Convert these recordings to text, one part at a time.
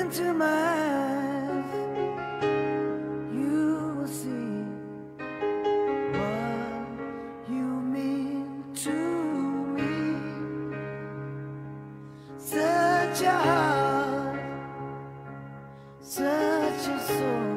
into my eyes, you will see what you mean to me. Such a heart, such a soul.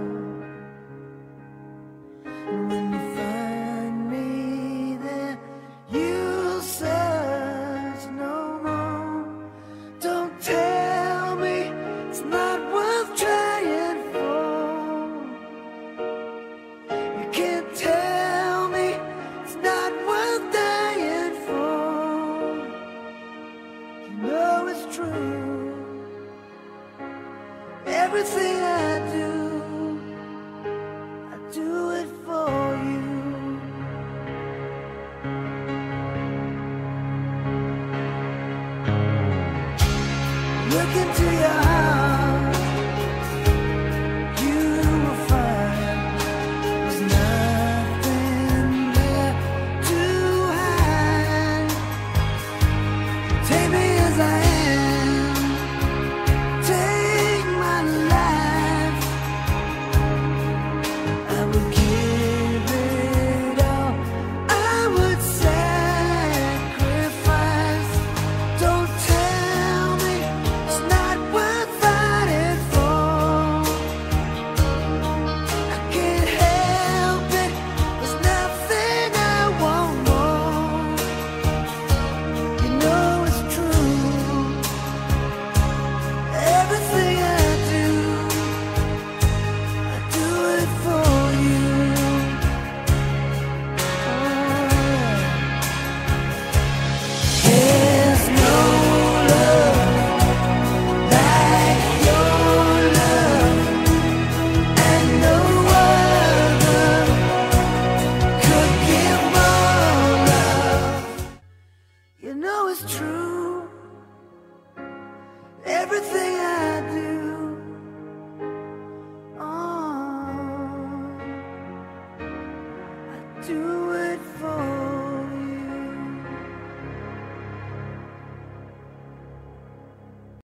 And when you find me there, you'll search no more. Don't tell me it's not worth trying for. You can't tell me it's not worth dying for. You know it's true. Everything I do it for you. Look into your heart, you will find there's nothing there to hide. Take me as I am, take my life. I would give it all, I would sacrifice. Don't tell me it's not worth fighting for. I can't help it, there's nothing I want more. You know it's true. Everything I do it for you. There's no love like your love, and no other could give more love. You know it's true. Everything I